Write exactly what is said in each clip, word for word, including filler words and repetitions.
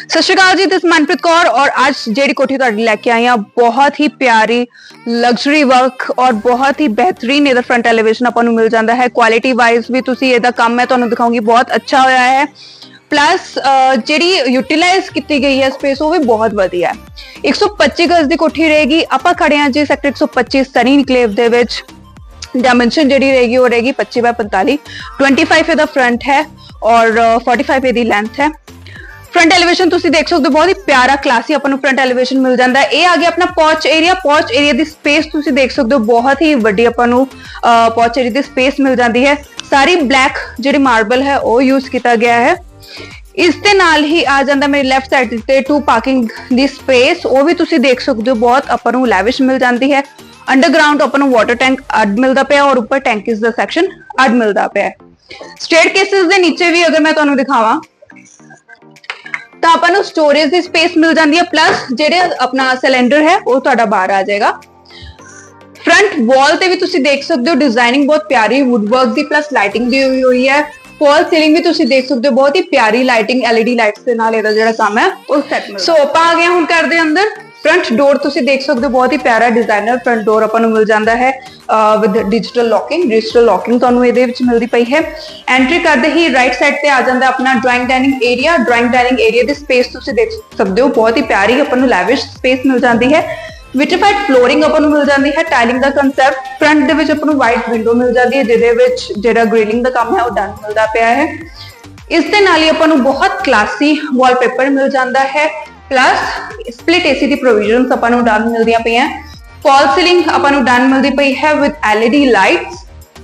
सत श्री अकाल जी, दिस मनप्रीत कौर और आज जेडी कोठी तुहाडे लैके आई हां। बहुत ही प्यारी लग्जरी वर्क और बहुत ही बेहतरीन इधर फ्रंट एलिवेशन आपां नूं मिल जांदा है। क्वालिटी वाइज भी तुसीं इहदा काम मैं तुहानूं दिखाऊंगी, बहुत अच्छा होया है। प्लस जेडी यूटिलाइज की गई है स्पेस वो भी बहुत वधिया है। एक सौ पच्ची गज की कोठी रहेगी। आपां खड़े हां जी सैक्टर एक सौ पच्ची सनी इनक्लेव दे विच। डायमेंशन जी रहेगी वो रहेगी पच्ची बाय पैंताली। ट्वेंटी फाइव इहदा फ्रंट है और फोर्टी फाइव इहदी लेंथ है। फ्रंट एलिवेशन तुसी देख सकते हो, बहुत ही प्यारा क्लासी अपन को फ्रंट एलिवेशन मिल जाता है। ये आ गया अपना पॉच एरिया। पॉच एरिया की स्पेस तुसी देख सकते हो, बहुत ही वड्डी अपन को पॉच एरिया की स्पेस मिल जाती है। सारी ब्लैक जी मार्बल है वो यूज किया गया है। इस दे नाल ही आ जाता मेरी लेफ्ट साइड से टू पार्किंग दी स्पेस, वो भी तुसी देख सकते हो, बहुत अपन को लैविश मिल जाती है। अंडरग्राउंड अपन को वाटर टैंक अड मिलता पे और ऊपर टैंकीज का सैक्शन अड मिलता पे। स्टेयर केसेस दे नीचे भी अगर मैं तुहानू दिखावां तो अपन स्टोरेज की स्पेस मिल जाती है। प्लस जेडे अपना सिलेंडर है वो तुहाडा बाहर आ जाएगा। फ्रंट वॉल ते भी तुसी देख सकते हो, डिजाइनिंग बहुत प्यारी वुडवर्क दी प्लस लाइटिंग दी हुई हुई है। फॉल सीलिंग भी तुसी देख सकते हो, बहुत ही प्यारी लाइटिंग एलईडी लाइट्स दे नाल इहदा जेहड़ा काम है वो सेट मिलदा। सो आपां आ गए हुण घर दे अंदर। फ्रंट डोर तुसी देख सकते हो, बहुत ही प्यारा डिजाइनर फ्रंट डोर अपन को मिल जाता है with digital locking. Digital locking तुहानू इहदे विच मिलदी पई है। एंट्री करते ही राइट साइड पे आ जाता अपना drawing dining area. Drawing dining area की स्पेस तुसी देख सकते हो, बहुत ही प्यारी अपन को लैविश स्पेस मिल जाती है। विट्रीफाइड फ्लोरिंग अपन को मिल जाती है। टाइलिंग का कंसेप्ट फ्रंट दे विच अपन को वाइट विंडो मिल जाती है, जिहदे विच जेहड़ा ग्रिलिंग का काम है वो डन मिलदा पिया है। इस दे नाल ही अपन को बहुत क्लासी वॉलपेपर मिल जाता है। प्लस स्प्लिट एसी की प्रोविजन अपन को डन मिलदियां पई हैं। फॉल सीलिंग अपन को डन मिलदी पई है विद एलईडी लाइट्स।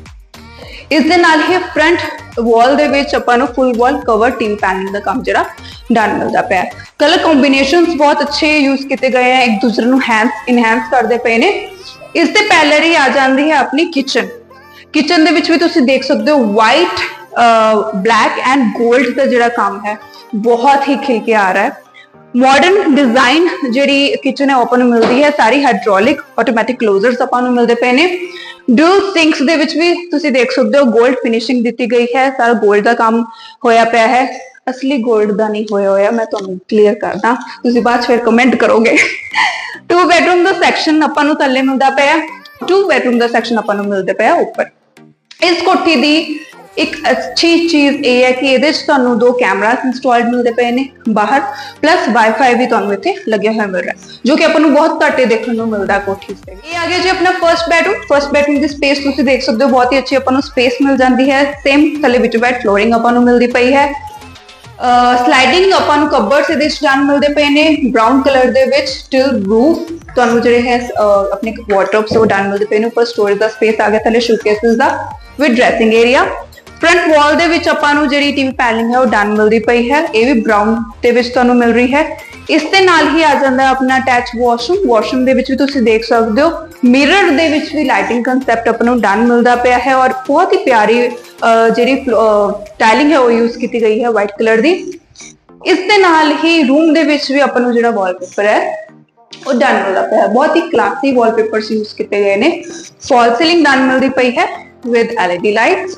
इस दे नाल ही फ्रंट वॉल दे विच अपन को full wall cover TV panel का काम जरा डन मिलता पे। कलर कॉम्बिनेशंस बहुत अच्छे यूज किए गए हैं, एक दूसरे को हैंस इनहैंस करते पे ने। इस दे पहले ही आ जाती है अपनी किचन। किचन दे विच भी तुसी देख सकते हो, वाइट ब्लैक एंड गोल्ड का जरा काम है बहुत ही खिल के आ रहा है। मॉडर्न डिजाइन जी किचन है ओपन मिलती है। सारी हाइड्रोलिक ऑटोमैटिक क्लोजर्स अपन मिलते पे ने। ड्यूल सिंक्स दे विच भी तुसी देख सकते हो, गोल्ड फिनिशिंग दी गई है। सारा गोल्ड का काम होया पिया है, असली गोल्ड का नहीं होया होया। मैं तुहानू क्लीयर करदा, तुसी बाद फिर कमेंट करोगे। टू बेडरूम का सैक्शन अपन नू थल्ले मिलदा पिया। टू बेडरूम का सैक्शन अपन नू मिलदे पिया ऊपर। इस कोठी दी एक अच्छी चीज ये है कि ये दो कैमरा इंस्टॉल्ड मिलते पे ने बाहर। प्लस वाईफाई भी तुहानू इत्थे लग्या हुआ मिल रहा है, जो कि अपन बहुत घट देखने को मिलता है कोठी से। ये आ गया जी अपना फर्स्ट बेडरूम। फर्स्ट बेडरूम की स्पेस तुसी देख सकते हो, बहुत ही अच्छी अपन स्पेस मिल जाती है। सेम थले विच वाइट फ्लोरिंग अपन मिलती पई है। स्लाइडिंग अपन कबर्ड्स इहदे विच डन मिलते पे ने ब्राउन कलर दे विच। स्टिल रूफ तुहानू जिहड़े है अपने वार्डरोब्स वो डन मिलते पे ने। ऊपर स्टोरेज का स्पेस आ गया, थले शोकेसेस दा with dressing area. Front wall दे विच आपां नू जिहड़ी टीवी पैनलिंग है वो डन मिलती पई है। ये भी ब्राउन दे विच तुहानू मिल रही है। इस दे नाल ही आ जाता है अपना अटैच वॉशरूम। वॉशरूम दे विच भी तुसी देख सकते हो, मिरर दे विच भी लाइटिंग कंसेप्ट अपन नू डन मिलता पिया है। और बहुत ही प्यारी जिहड़ी टाइलिंग है वो यूज की गई है वाइट कलर दी। इस दे नाल ही रूम दे विच भी अपन नू जिहड़ा वॉलपेपर है वो डन मिलता पिया है। बहुत ही क्लासी वॉलपेपर्स यूज किए गए ने। फॉल सीलिंग डन मिलती पई है विद एलईडी लाइट्स।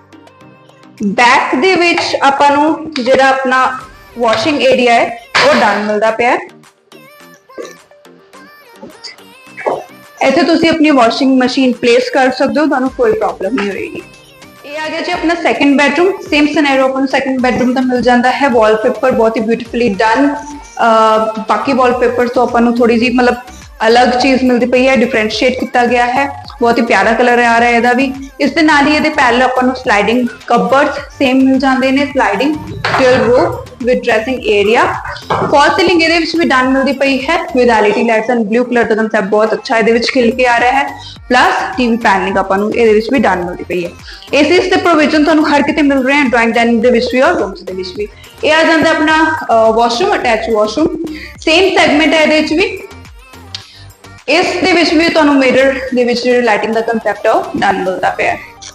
बैक दे विच आपां नू जिहड़ा अपना वॉशिंग एरिया है वो डन मिलता पिया। ऐसे तुसी अपनी वॉशिंग मशीन प्लेस कर सकते हो, तुहानू कोई प्रॉब्लम नहीं होगी। ये आ गया जी अपना सेकंड बेडरूम। सेम सिनेरियो अपन सेकंड बेडरूम का मिल जाता है। वॉलपेपर बहुत ही ब्यूटीफुली डन। बाकी वॉलपेपर तो अपन थोड़ी जी मतलब अलग चीज मिलती पई है, डिफरेंशिएट किया गया है। बहुत ही प्यारा कलर आ रहा है ਇਹਦਾ भी। इस दे नाल ही ਇਹਦੇ पैरल अपन ਨੂੰ स्लाइडिंग कबर्ड्स सेम मिल जाते हैं। Sliding till roof with dressing area. Fall ceiling ਇਹਦੇ ਵਿੱਚ भी डन मिलती पई है with LED lights and blue colour का कंसेप्ट बहुत अच्छा ਇਹਦੇ ਵਿੱਚ खिल के आ रहा है। प्लस टीवी पैनलिंग अपन ਨੂੰ ਇਹਦੇ ਵਿੱਚ भी डन मिलती पई है। एसीस ਦੇ प्रोविजन ਤੁਹਾਨੂੰ हर किते मिल रहे हैं, ड्राइंग डाइनिंग ਦੇ ਵਿੱਚ भी और रूम्स ਦੇ ਵਿੱਚ भी। ਇਹ ਆ ਜਾਂਦਾ अपना washroom, attach washroom. Same segment है ਇਹਦੇ ਵਿੱਚ भी। इस दे विच भी तुहानू मिरर दे विच लाइटिंग का कंसेप्ट है वो डन मिलता पिया।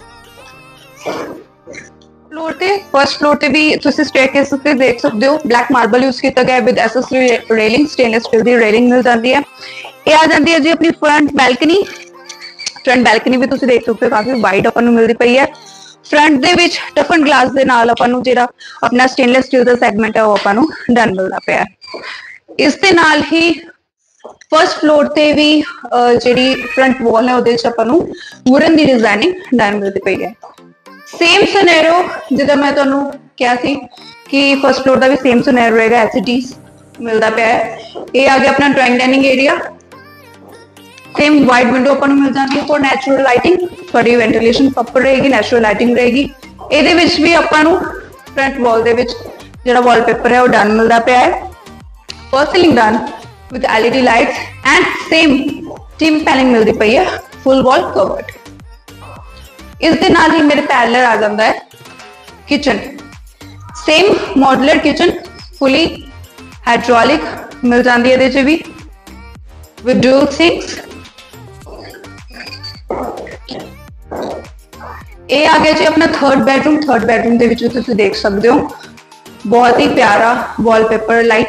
फ्लोर ते फर्स्ट फ्लोर ते भी तुसी स्टेयरकेस ते देख सकते हो, ब्लैक मार्बल यूज किया गया with accessory railing. Stainless steel की रेलिंग मिल जाती है। ये आ जाती है जी अपनी फ्रंट बैल्कनी। फ्रंट बैल्कनी भी तुसी देख सकते हो, काफी वाइड अपन नू मिलती पई है। फ्रंट दे विच टफन ग्लास दे नाल आपां नूं जिहड़ा अपना स्टेनलेस स्टील दा सैगमेंट है वो आपां नूं डन मिलदा पिया है। इस दे नाल ही फर्स्ट फ्लोर ते भी जिहड़ी फ्रंट वॉल है ਉਹਦੇ ਵਿੱਚ ਆਪਾਂ ਨੂੰ ਵੁਡਨ ਦੀ ਡਿਜ਼ਾਈਨਿੰਗ ਡਨ ਮਿਲਦੀ ਪਈ ਹੈ। ਸੇਮ ਸਿਨੈਰੀਓ ਜਿੱਦਾਂ ਮੈਂ ਤੁਹਾਨੂੰ ਕਿਹਾ ਸੀ ਕਿ ਫਰਸਟ ਫਲੋਰ ਦਾ ਵੀ ਸੇਮ ਸਿਨੈਰੀਓ रहेगा, ਐਸ ਇਟ ਇਜ਼ ਮਿਲਦਾ ਪਿਆ ਹੈ। ਇਹ ਆ ਗਿਆ ਆਪਣਾ drawing dining area. Same wide window अपन मिल जाती है फॉर नैचुरल लाइटिंग, थोड़ी वेंटिलेशन प्रॉपर रहेगी, नैचुरल लाइटिंग रहेगी। ਇਹਦੇ ਵਿੱਚ ਵੀ ਆਪਾਂ ਨੂੰ फ्रंट वॉल ਦੇ ਵਿੱਚ ਜਿਹੜਾ वॉलपेपर है वो डन मिलता ਪਿਆ है। For ceiling done with LED lights and same team paneling मिलती पई है, फुल वॉल कवर्ड। इस दे नाल ही मेरे पैरेलल आ जाता है kitchen. Same modular kitchen fully hydraulic मिल जाती है ਇਹਦੇ ਚ भी विद डुअल सिंक्स। ਇਹ ਆ ਗਿਆ ਜੀ ਆਪਣਾ थर्ड बेडरूम। थर्ड बेडरूम ਦੇ ਵਿੱਚ ਤੁਸੀਂ ਦੇਖ ਸਕਦੇ ਹੋ ਬਹੁਤ ਹੀ ਪਿਆਰਾ ਵਾਲਪੇਪਰ, ਲਾਈਟ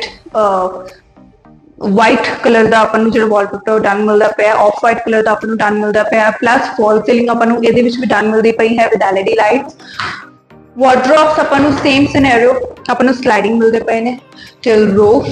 ਵਾਈਟ ਕਲਰ ਦਾ ਆਪਾਂ ਨੂੰ ਜਿਹੜਾ ਵਾਲਪੇਪਰ ਡਨ ਮਿਲਦਾ ਪਿਆ, ਆਫ ਵਾਈਟ ਕਲਰ ਦਾ ਆਪਾਂ ਨੂੰ ਡਨ ਮਿਲਦਾ ਪਿਆ, ਪਲੱਸ ਫਾਲ ਸੀਲਿੰਗ ਆਪਾਂ ਨੂੰ ਇਹਦੇ ਵਿੱਚ ਵੀ ਡਨ ਮਿਲਦੀ ਪਈ ਹੈ ਵਿਦ ਐਲਈਡੀ ਲਾਈਟਸ। ਵਾਰਡਰੋਬਸ ਆਪਾਂ ਨੂੰ ਸੇਮ ਸਿਨੈਰੀਓ ਆਪਾਂ ਨੂੰ ਸਲਾਈਡਿੰਗ ਮਿਲਦੇ ਪਏ ਨੇ till roof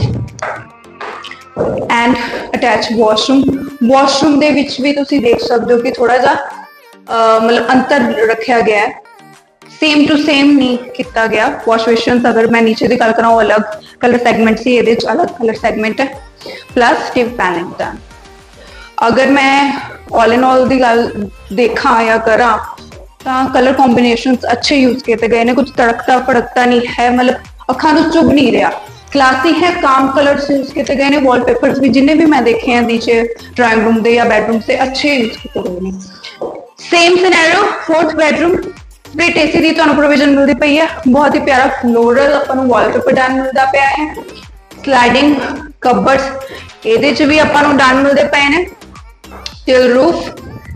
and attach washroom. Washroom ਦੇ ਵਿੱਚ ਵੀ ਤੁਸੀਂ ਦੇਖ ਸਕਦੇ ਹੋ ਕਿ ਥੋੜਾ ਜਿਹਾ मतलब अंतर रखा गया है, सेम टू सेम नहीं किया गया। वॉश बेसिन अगर मैं नीचे की गल करा अलग कलर सैगमेंट से, ये अलग कलर सैगमेंट है, प्लस टिप पैनलिंग डन। अगर मैं ऑल इन ऑल की गल देखा या करा तो कलर कॉम्बिनेशंस अच्छे यूज किए गए हैं, कुछ तड़कता फड़कता नहीं है, मतलब अखा नूं चुभ नहीं रहा, क्लासी है, काम कलर्स यूज किए गए हैं। वॉलपेपर्स भी जिन्हें भी मैं देखे हैं नीचे ड्राइंग रूम के या बेडरूम से अच्छे यूज किए गए हैं। Same scenario fourth bedroom, split AC दी तुहानू प्रोविजन मिलती पई है। बहुत ही प्यारा फ्लोरल आपां नू वॉलपेपर डन मिलता पिया है। स्लाइडिंग कबर्ड्स ਇਹਦੇ ਚ ਵੀ ਆਪਾਂ ਨੂੰ ਡਨ ਮਿਲਦੇ ਪਏ ਨੇ ਟਿਲ ਰੂਫ।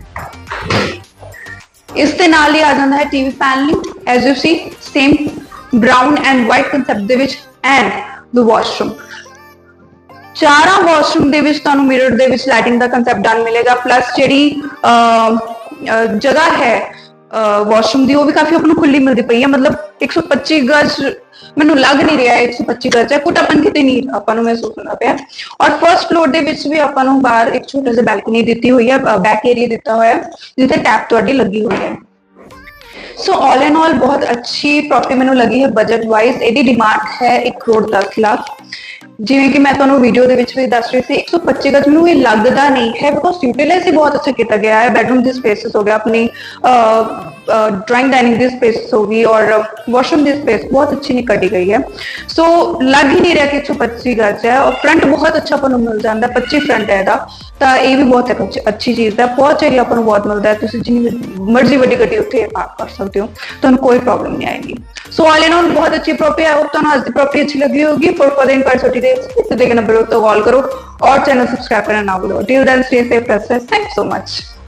ਇਸ ਦੇ ਨਾਲ ਹੀ ਆ ਜਾਂਦਾ ਹੈ TV paneling as you see, same brown and white concept ਦੇ ਵਿੱਚ ਐਂਡ ਦ ਵਾਸ਼ਰੂਮ। ਚਾਰਾਂ ਵਾਸ਼ਰੂਮ ਦੇ ਵਿੱਚ ਤੁਹਾਨੂੰ ਮਿਰਰ ਦੇ ਵਿੱਚ ਲਾਈਟਿੰਗ ਦਾ ਕਨਸੈਪਟ ਡਨ ਮਿਲੇਗਾ, ਪਲੱਸ ਜਿਹੜੀ जगह है वॉशरूम दी वो भी काफी अपन खुली मिलती पई है। मतलब एक सौ पच्चीस गज मैनू लग नहीं रहा है एक सौ पच्चीस गज है, कुटापन कितने नहीं अपन महसूस होना पाया। और फर्स्ट फ्लोर दे विच भी अपन बाहर एक छोटा सा बैल्कनी दी हुई है, बैक एरिया दिता हुआ है जिथे टैप तुहाडी लगी हुई है। सो ऑल एंड ऑल बहुत अच्छी प्रॉपर्टी मैनू लगी है बजट वाइज। ਇਹਦੀ डिमांड है एक करोड़ दस लाख। जिवें कि मैं तुहानू वीडियो दे विच भी दस रही थी, एक सौ पच्चीस गज मैनू ये लगता नहीं है बिकॉज यूटिलाइज ही बहुत अच्छा किया गया है। बैडरूम की स्पेसिस हो गया, अपनी ड्राइंग डाइनिंग की स्पेसिस होगी और वॉशरूम की स्पेस बहुत अच्छी नहीं कटी गई है। सो so, लग ही नहीं रहा कि एक सौ पच्चीस गज है। और फ्रंट बहुत अच्छा अपन मिल जाता है, पच्चीस फ्रंट है तो ये भी बहुत अच्छी चीज़ है। बहुत एरिया अपन बहुत मिलता है, तुम जितनी मर्जी वड्डी गड्डी उत्थे पार्क कर सकते हो, तो कोई प्रॉब्लम नहीं आएगी। सो ऑल इन ऑल बहुत अच्छी प्रॉपर्टी है। होप तुहानू अज दी प्रॉपर्टी अच्छी लगी होगी। फॉर फर्दर इंक्वायरी तो देखना नंबर तो कॉल करो और चैनल सब्सक्राइब करना ना भूलो। Till then stay safe, thank you so much.